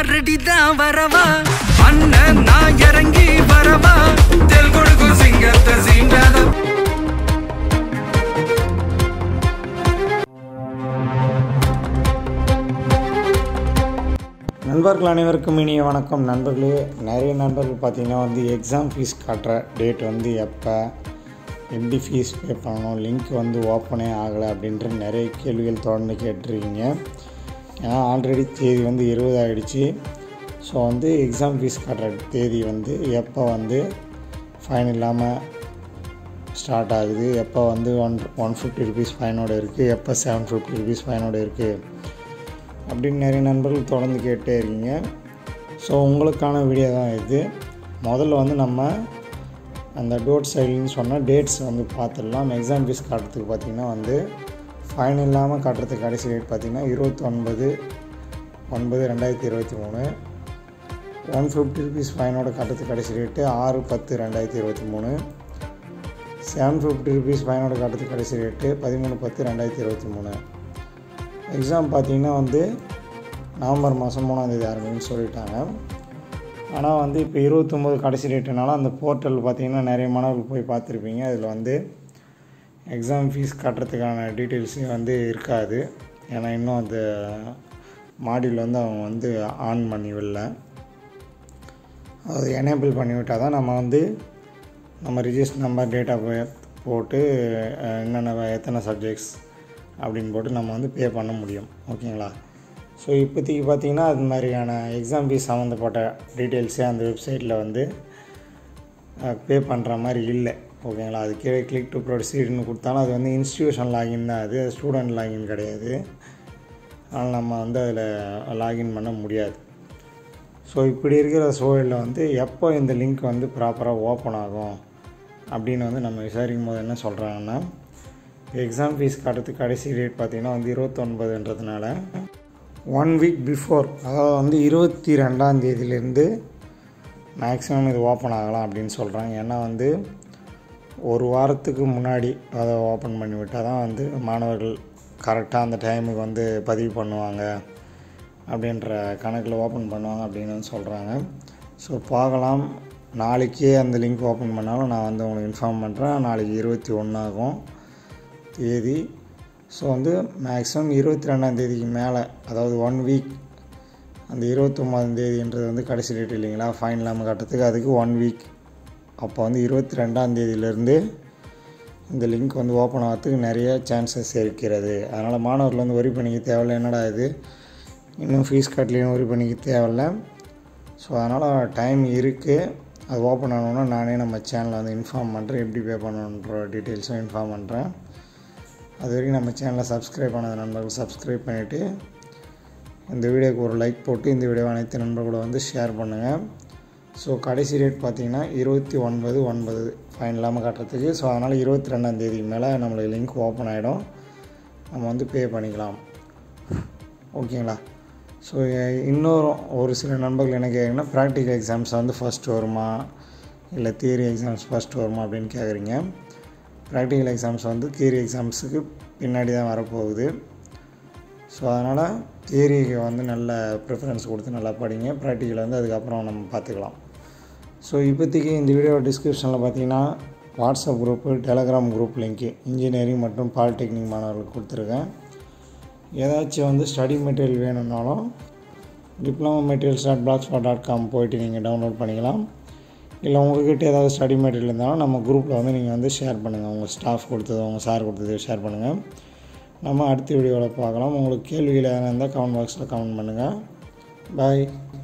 Ready தான் வரவா அண்ணன் நான் இறங்கி வரவா தெல் கொடுக்கும் சிங்கத்தை சீண்டாத. நண்பர்கள் அனைவருக்கும் இனிய வணக்கம். நண்பர்களே, நிறைய நண்பர்கள் பார்த்திங்கன்னா வந்து எக்ஸாம் ஃபீஸ் காட்டுற டேட் வந்து எப்போ, எப்படி ஃபீஸ் பே பண்ணணும், லிங்க் வந்து ஓப்பனே ஆகலை அப்படின்ற நிறைய கேள்விகள் தொடர்ந்து கேட்டிருக்கீங்க. ஏன்னா ஆல்ரெடி தேதி வந்து 20 ஆகிடுச்சு. ஸோ வந்து எக்ஸாம் ஃபீஸ் காட்டுற தேதி வந்து எப்போ வந்து ஃபைன் இல்லாமல் ஸ்டார்ட் ஆகுது, எப்போ வந்து 150 ருபீஸ் ஃபைனோடு இருக்குது, எப்போ 750 ருபீஸ் ஃபைனோடு இருக்குது அப்படின்னு நிறைய நண்பர்கள் தொடர்ந்து கேட்டே இருக்கீங்க. ஸோ உங்களுக்கான வீடியோ தான் இது. முதல்ல வந்து நம்ம அந்த டோட் சைடுன்னு சொன்னால் டேட்ஸ் வந்து பார்த்துடலாம். எக்ஸாம் ஃபீஸ் காட்டுறதுக்கு பார்த்திங்கன்னா வந்து ஃபைன் இல்லாமல் காட்டுறதுக்கு கடைசி டேட் பார்த்திங்கன்னா 29/9/2023. 150 ருபீஸ் ஃபைனோட காட்டுறதுக்கு கடைசி டேட்டு 6/10/2023. 750 ருபீஸ் ஃபைனோட காட்டுறதுக்கு கடைசி டேட்டு 13/10/2023. எக்ஸாம் பார்த்திங்கன்னா வந்து நவம்பர் மாதம் 3ஆம் தேதி ஆரம்பிக்குன்னு சொல்லிட்டாங்க. ஆனால் வந்து இப்போ 29 கடைசி டேட்டுனால அந்த போர்ட்டல் பார்த்திங்கன்னா நிறைய மாணவர்கள் போய் பார்த்துருப்பீங்க. அதில் வந்து எக்ஸாம் ஃபீஸ் கட்டுறதுக்கான டீட்டெயில்ஸே வந்து இருக்காது. ஏன்னா இன்னும் அந்த மாடியூல் வந்து அவங்க வந்து ஆன் பண்ணி விடல. அது எனேபிள் பண்ணிவிட்டால் தான் நம்ம வந்து நம்ம ரிஜிஸ்டர் நம்பர், டேட்டா போட்டு என்னென்ன எத்தனை சப்ஜெக்ட்ஸ் அப்படின்னு போட்டு நம்ம வந்து பே பண்ண முடியும். ஓகேங்களா? ஸோ இப்போதைக்கு பார்த்திங்கன்னா அது மாதிரியான எக்ஸாம் ஃபீஸ் சம்மந்தப்பட்ட டீட்டெயில்ஸே அந்த வெப்சைட்டில் வந்து பே பண்ணுற மாதிரி இல்லை. ஓகேங்களா? அது கீழே கிளிக் டு ப்ரொசீட்னு கொடுத்தாலும் அது வந்து இன்ஸ்டியூஷன் லாகின் தான், அது ஸ்டூடெண்ட் லாகின் கிடையாது. அதனால் நம்ம வந்து அதில் லாகின் பண்ண முடியாது. ஸோ இப்படி இருக்கிற சூழலில் வந்து எப்போ இந்த லிங்க் வந்து ப்ராப்பராக ஓப்பன் ஆகும் அப்படின்னு வந்து நம்ம விசாரிக்கும் போது என்ன சொல்கிறாங்கன்னா, எக்ஸாம் ஃபீஸ் காட்டுறதுக்கு கடைசி டேட் பார்த்திங்கன்னா வந்து 29ன்றதுனால 1 வீக் பிஃபோர், அதாவது வந்து 22ஆம் தேதியிலேருந்து மேக்ஸிமம் இது ஓப்பன் ஆகலாம் அப்படின்னு சொல்கிறாங்க. ஏன்னா வந்து ஒரு வாரத்துக்கு முன்னாடி அதை ஓப்பன் பண்ணி விட்டால் தான் வந்து மாணவர்கள் கரெக்டாக அந்த டைமுக்கு வந்து பதிவு பண்ணுவாங்க அப்படின்ற கணக்கில் ஓப்பன் பண்ணுவாங்க அப்படின்னு சொல்கிறாங்க. ஸோ பார்க்கலாம். நாளைக்கே அந்த லிங்க் ஓப்பன் பண்ணாலும் நான் வந்து உங்களுக்கு இன்ஃபார்ம் பண்ணுறேன். நாளைக்கு 21 ஆகும் தேதி. ஸோ வந்து மேக்ஸிமம் 22ஆம் தேதிக்கு மேலே, அதாவது 1 வீக், அந்த 29ஆம் தேதின்றது வந்து கடைசி டேட் இல்லைங்களா ஃபைன் இல்லாமல் காட்டுறதுக்கு, அதுக்கு 1 வீக். அப்போ வந்து 22ஆம் தேதியிலேருந்து இந்த லிங்க் வந்து ஓப்பன் ஆகிறதுக்கு நிறைய சான்சஸ் இருக்கிறது. அதனால் மாணவர்கள் வந்து ஒரி பண்ணிக்க தேவையில்லை. என்னடா இது இன்னும் ஃபீஸ் கட்டலையும் ஒரி பண்ணிக்க தேவையில்லை. ஸோ அதனால் டைம் இருக்குது. அது ஓப்பன் ஆனோன்னா நானே நம்ம சேனலில் வந்து இன்ஃபார்ம் பண்ணுறேன், எப்படி பே பண்ணணுன்ற டீட்டெயில்ஸும் இன்ஃபார்ம் பண்ணுறேன். அது வரைக்கும் நம்ம சேனலை சப்ஸ்கிரைப் பண்ணாத நண்பர்கள் சப்ஸ்கிரைப் பண்ணிவிட்டு இந்த வீடியோக்கு ஒரு லைக் போட்டு இந்த வீடியோவை அனைத்து நண்பர்களோட வந்து ஷேர் பண்ணுங்கள். ஸோ கடைசி டேட் பார்த்திங்கன்னா 29/9 ஃபைன் இல்லாமல் காட்டுறதுக்கு. ஸோ அதனால் 22ஆம் தேதிக்கு மேலே நம்மளுக்கு லிங்க் ஓப்பன் ஆகிடும், நம்ம வந்து பே பண்ணிக்கலாம். ஓகேங்களா? ஸோ இன்னொரு ஒரு சில நண்பர்கள் என்ன கேட்குறீங்கன்னா, ப்ராக்டிக்கல் எக்ஸாம்ஸ் வந்து ஃபஸ்ட் வருமா இல்லை தியரி எக்ஸாம்ஸ் ஃபஸ்ட் வருமா அப்படின்னு கேட்குறீங்க. ப்ராக்டிக்கல் எக்ஸாம்ஸ் வந்து தியரி எக்ஸாம்ஸுக்கு பின்னாடி தான் வரப்போகுது. ஸோ அதனால் தியரிக்கு வந்து நல்ல ப்ரிஃபரன்ஸ் கொடுத்து நல்லா படிங்க. ப்ராக்டிக்கல் வந்து அதுக்கப்புறம் நம்ம பார்த்துக்கலாம். ஸோ இப்போதைக்கு இந்த வீடியோ டிஸ்கிரிப்ஷனில் பார்த்திங்கன்னா WhatsApp group, Telegram group link engineering மற்றும் பாலிடெக்னிக் மாணவர்களுக்கு கொடுத்துருக்கேன். ஏதாச்சும் வந்து ஸ்டடி மெட்டீரியல் வேணும்னாலும் diploma-materials.blogspot.com போய்ட்டு நீங்கள் டவுன்லோட் பண்ணிக்கலாம். இல்லை உங்கள்கிட்ட ஏதாவது ஸ்டடி மெட்டீரியல் இருந்தாலும் நம்ம குரூப்பில் வந்து நீங்கள் வந்து ஷேர் பண்ணுங்கள். உங்கள் ஸ்டாஃப் கொடுத்தது, உங்கள் சார் கொடுத்தது ஷேர் பண்ணுங்கள். நம்ம அடுத்த வீடியோவில் பார்க்கலாம். உங்களுக்கு கேள்விகள் எதனா இருந்தால் கமெண்ட் பாக்ஸில் கமெண்ட் பண்ணுங்கள். பாய்.